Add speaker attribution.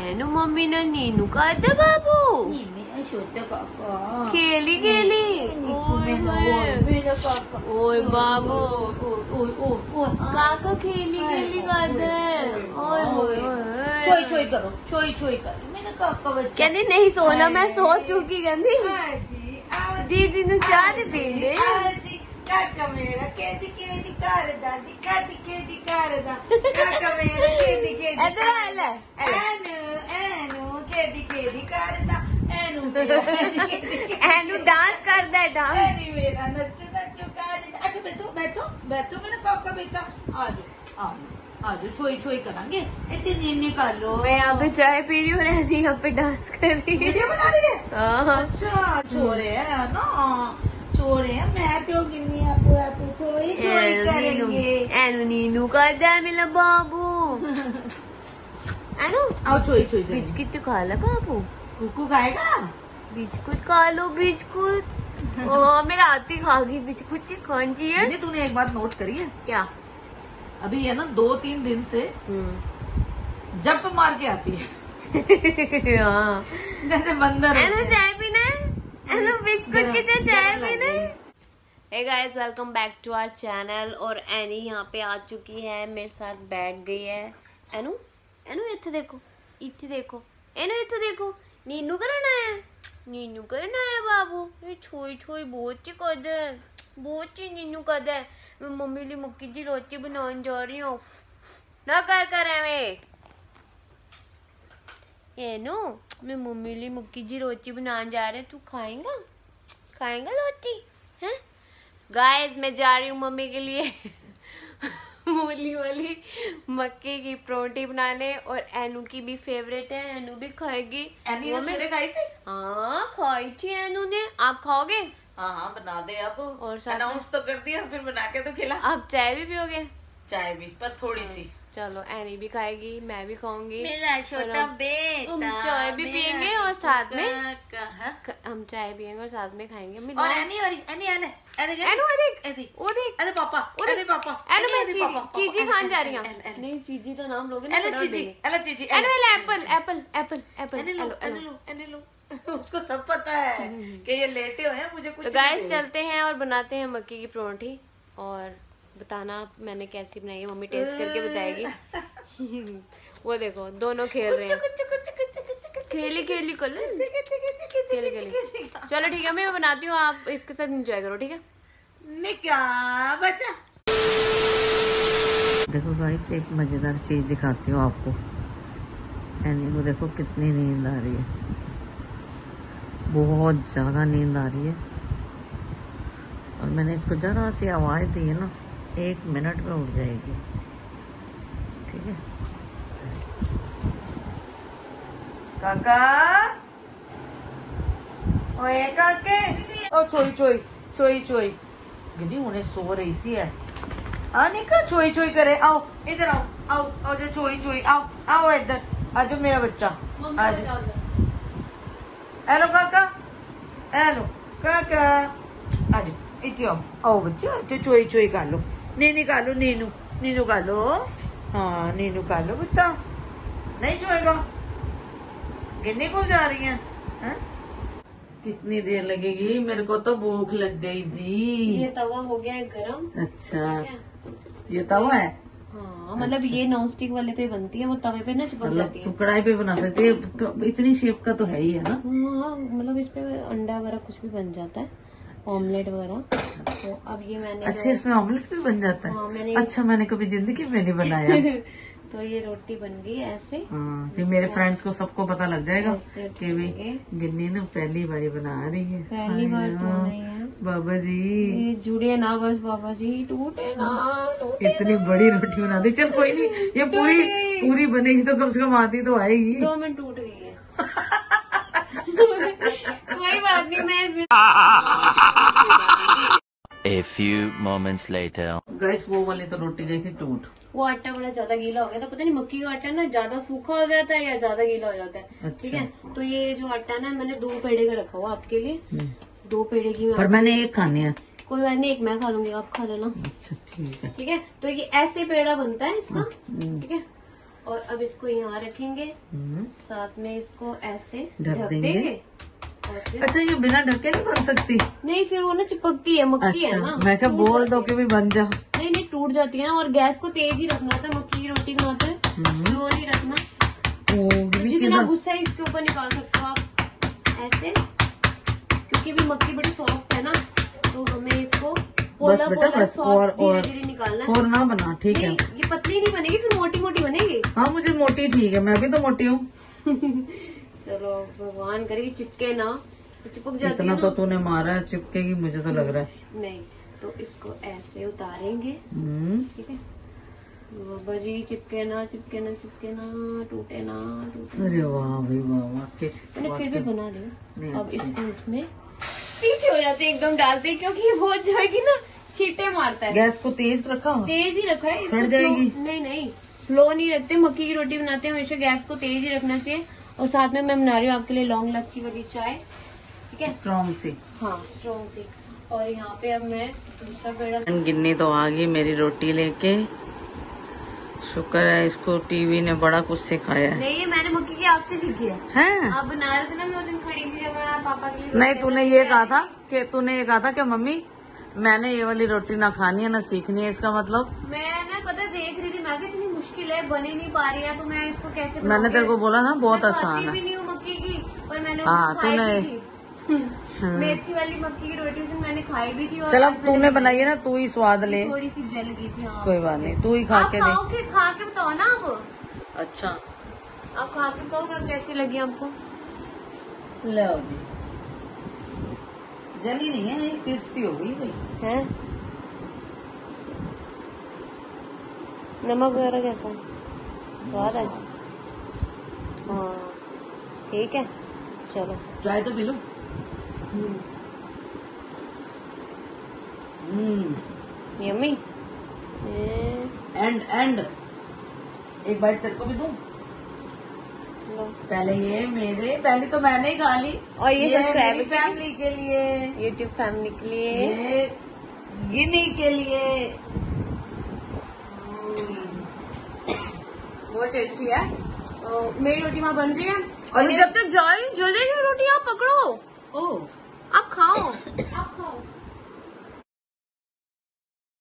Speaker 1: एनु mummy ने नीनू का दे बाबू खेली खेली ओए बाबू काका खेली खेली करते
Speaker 2: छोई करो छोई करो मैंने काका बच्चा
Speaker 1: कहती नहीं सोना मैं सो चुकी कहती दीदी नु चाह दे पींदे
Speaker 2: काका मेरा केदी केदी कर दादी कादी केदी कर दा काका मेरा केदी केदी
Speaker 1: इधर आ ले
Speaker 2: एनु केदी केदी कर दा
Speaker 1: एनु डांस करदा है डांस
Speaker 2: एनी मेरा नच कर दा अच्छा बैठो मेरा काका बेटा आजो छोई करांगे इतने नीने कर लो।
Speaker 1: मैं यहाँ पे चाय पी रही हूँ रहनी यहाँ पे डांस कर रही है
Speaker 2: वीडियो बना रही है।
Speaker 1: हाँ
Speaker 2: अच्छा छोरे है ना छोरे हैं मैं तो गिन्नी आपको छोई करेंगे
Speaker 1: एनु नीनू का दे मिला बाबू एनु
Speaker 2: आओ छोई
Speaker 1: बिस्किट तो खा ला बाबू
Speaker 2: कुकू खाएगा
Speaker 1: बिस्कुट खा लो बिस्कुट ओ मेरा आती खा गई बिस्कुट कौन सी है
Speaker 2: तूने एक बात नोट करी है
Speaker 1: क्या
Speaker 2: अभी है ना 2-3 दिन से जंप मार के आती है
Speaker 1: हाँ
Speaker 2: जैसे बंदर
Speaker 1: एनु चाय पीना है एनु बिस्कुट की चाय पीना है। Hey guys welcome back to our channel और एनी यहाँ पे आ चुकी है मेरे साथ बैठ गई है। एनु इत्थे देखो एनु इत्थे देखो नीनू करना है बाबू छोई बहुत ची कद बहुत ची नीनू कद है मैं मम्मी लिए मक्की की रोटी बनाने जा रही हूँ ना कर एनु मैं मम्मी लिए मक्की की रोटी बनाने जा रहे तू खाएगा रोटी हैं गाइस मैं जा रही हूँ मम्मी के लिए मूली वाली मक्के की परोठी बनाने और एनु की भी फेवरेट है एनु भी खाएगी।
Speaker 2: एनी ने खाई थी
Speaker 1: हाँ खाई थी एनु ने आप खाओगे
Speaker 2: हाँ बना दे अब
Speaker 1: और
Speaker 2: अनाउंस तो कर दिया फिर बना के तो खिला।
Speaker 1: आप चाय भी पियोगे
Speaker 2: चाय भी पर थोड़ी सी
Speaker 1: चलो एनी भी खाएगी मैं भी खाऊंगी
Speaker 2: मेरा छोटा बेटा
Speaker 1: हम चाय भी पियेंगे और साथ में हम चाय पियेंगे और साथ में खाएंगे
Speaker 2: और एनी पापा
Speaker 1: चीजी खान जा रही हूँ नहीं चीजी तो नाम लोगे
Speaker 2: एप्पल उसको सब पता है कि ये लेटे हुए हैं मुझे कुछ
Speaker 1: तो गाइस चलते हैं और बनाते हैं मक्की की परोठी और बताना मैंने कैसी बनाई है मम्मी टेस्ट करके बताएगी। वो देखो दोनों खेल रहे हैं खेली कर खेली चलो ठीक है मैं बनाती हूँ आप इसके साथ एंजॉय करो ठीक है
Speaker 2: क्या बच्चा। देखो गाइस एक मजेदार चीज दिखाती हूँ आपको एनी को देखो कितनी नींद आ रही है बहुत ज्यादा नींद आ रही है और मैंने इसको जरा सी आवाज दी है ना 1 मिनट में उठ जाएगी ठीक है। काका ओए काके ओ छोई गिनी उन्हें सो रही सी है निका छोई करे आओ इधर आओ जो छोई आओ इधर आज मेरा बच्चा हेलो काका आज इतने आओ बच्चा छोई कर लो नीनू कर लो नीनू कर लो हाँ नीनू कर लो बच्चा नहीं छोएगा गिन्नी को जा रही है कितनी देर लगेगी मेरे को तो भूख लग गई जी।
Speaker 1: ये तवा हो गया है गरम।
Speaker 2: अच्छा ये तवा है
Speaker 1: हाँ मतलब ये नॉन स्टिक वाले पे बनती है वो तवे पे ना चिपक जाती है
Speaker 2: तो कढ़ाई पे बना सकते है इतनी शेप का तो है ही है ना।
Speaker 1: हाँ मतलब इस पे अंडा वगैरह कुछ भी बन जाता है ऑमलेट वगैरह। तो अब ये मैंने
Speaker 2: अच्छा इसमें ऑमलेट भी बन जाता है।
Speaker 1: हाँ,
Speaker 2: अच्छा मैंने कभी जिंदगी में नहीं बनाया
Speaker 1: तो ये रोटी बन गई ऐसे
Speaker 2: फिर मेरे फ्रेंड्स को सबको पता लग जाएगा कि भाई गिन्नी ने पहली बारी बना रही है
Speaker 1: पहली बार तो नहीं है
Speaker 2: बाबा जी
Speaker 1: ये जुड़े ना बस बाबा जी टूटे ना
Speaker 2: इतनी बड़ी रोटी बना दी चल कोई नहीं ये पूरी बनेगी तो कम से कम आधी तो आएगी
Speaker 1: 2 मिनट टूट गई है कोई बात नहीं मैं इसमें
Speaker 3: A few moments later.
Speaker 2: Guys वो वाली तो रोटी गई थी टूट
Speaker 1: वो आटा बड़ा ज्यादा गीला हो गया था पता नहीं मक्की का आटा ना ज्यादा सूखा हो जाता है या ज्यादा गीला हो जाता है ठीक है। तो ये जो आटा ना मैंने 2 पेड़े का रखा हुआ आपके लिए 2 पेड़े की
Speaker 2: पर मैंने एक खानी है
Speaker 1: कोई बात नहीं एक मैं खा लूंगी आप खा लेना
Speaker 2: अच्छा ठीक है
Speaker 1: तो ये ऐसे पेड़ा बनता है इसका ठीक है। और अब इसको यहाँ रखेंगे, साथ में इसको ऐसे
Speaker 2: ढक देंगे।
Speaker 1: और फिर
Speaker 2: अच्छा, ये बिना ढके नहीं बन सकती?
Speaker 1: नहीं, फिर वो ना चिपकती है, मक्खी है ना।
Speaker 2: मैं क्या बोल दो कि भी बन जा।
Speaker 1: नहीं नहीं, टूट जाती है ना। और गैस को तेज ही रखना होता है, मक्की की रोटी बनाते हैं, स्लो नहीं रखना। तो जितना गुस्सा है इसके ऊपर निकाल सकते हो आप ऐसे, क्योंकि भी मक्की बड़ी सॉफ्ट है ना, तो हमें इसको पोला पोला सॉफ्ट धीरे धीरे निकालना है।
Speaker 2: और ना बना, ठीक है।
Speaker 1: ये पतली नहीं बनेगी, फिर मोटी मोटी बनेगी।
Speaker 2: हाँ, मुझे मोटी ठीक है, मैं भी तो मोटी हूँ।
Speaker 1: चलो भगवान करे कि चिपके ना, तो चिपक जाती है।
Speaker 2: इतना तो तूने मारा है, चिपकेगी मुझे तो लग रहा है।
Speaker 1: नहीं, तो इसको ऐसे उतारेंगे, ठीक है। बजी चिपके ना, चिपके ना, चिपके ना, टूटे ना, टूटे।
Speaker 2: अरे वाह भाई वाह,
Speaker 1: मैंने फिर भी बना लिया। अब इसको इसमें पीछे हो जाते एकदम डालते, क्योंकि ये बहुत जाएगी ना, छींटे मारता है।
Speaker 2: गैस को तेज रखा,
Speaker 1: तेज ही रखा है,
Speaker 2: सड़ जाएगी।
Speaker 1: नहीं नहीं, स्लो नहीं रखते। मक्की की रोटी बनाते हैं हमेशा गैस को तेज ही रखना चाहिए। और साथ में मैं बना रही हूँ आपके लिए लौंग इलायची वाली चाय, ठीक है,
Speaker 2: स्ट्रॉन्ग सी।
Speaker 1: हाँ, स्ट्रॉन्ग सी। और यहाँ पे अब मैं दूसरा पेड़ा।
Speaker 2: गिन्नी तो आ गई मेरी रोटी लेके। शुक्र है इसको टीवी ने बड़ा कुछ सिखाया है।
Speaker 1: नहीं, ये मैंने मक्की की आपसे सीखी है।
Speaker 2: हैं?
Speaker 1: आप बना रहे थे ना, मैं उस दिन खड़ी थी जब मैं पापा के लिए।
Speaker 2: नहीं, तूने ये कहा था कि मम्मी मैंने ये वाली रोटी ना खानी है ना सीखनी है, इसका मतलब।
Speaker 1: मैं ना पता देख रही थी, मैं इतनी मुश्किल है, बनी नहीं पा रही है, तो मैं इसको कैसे
Speaker 2: मैंने तेरे को बोला ना बहुत आसान है।
Speaker 1: भी नहीं हूँ मक्की की, पर मैंने
Speaker 2: हाँ,
Speaker 1: खाई
Speaker 2: तूने
Speaker 1: भी थी। मेथी वाली मक्की की रोटी उस दिन मैंने खाई भी थी। और
Speaker 2: चल, अब तूने बनाई है ना, तू ही स्वाद ले।
Speaker 1: थोड़ी सी जल गई थी। हाँ,
Speaker 2: कोई बात नहीं, तू ही खा के दे।
Speaker 1: खा के बताओ ना आप।
Speaker 2: अच्छा,
Speaker 1: आप खा के बताओ कैसी लगी आपको।
Speaker 2: ले आओ जी। जली नहीं है, ये क्रिस्पी हो गई भाई।
Speaker 1: है नमक वगैरह कैसा स्वाद है? हाँ, ठीक है, चलो
Speaker 2: चाय तो पी लो।
Speaker 1: यम्मी।
Speaker 2: एंड एक बाइट तेरे को भी दूं? पहले तो मैंने ही खा ली।
Speaker 1: और ये सब्सक्राइबर
Speaker 2: फैमिली के लिए,
Speaker 1: यूट्यूब फैमिली के लिए,
Speaker 2: ये गिनी के लिए।
Speaker 1: बहुत टेस्टी है। मेरी रोटी वहाँ बन रही है,
Speaker 2: और
Speaker 1: जब तक जाए जल्दी रोटी आप पकड़ो,
Speaker 2: ओ
Speaker 1: आप खाओ, आप खाओ।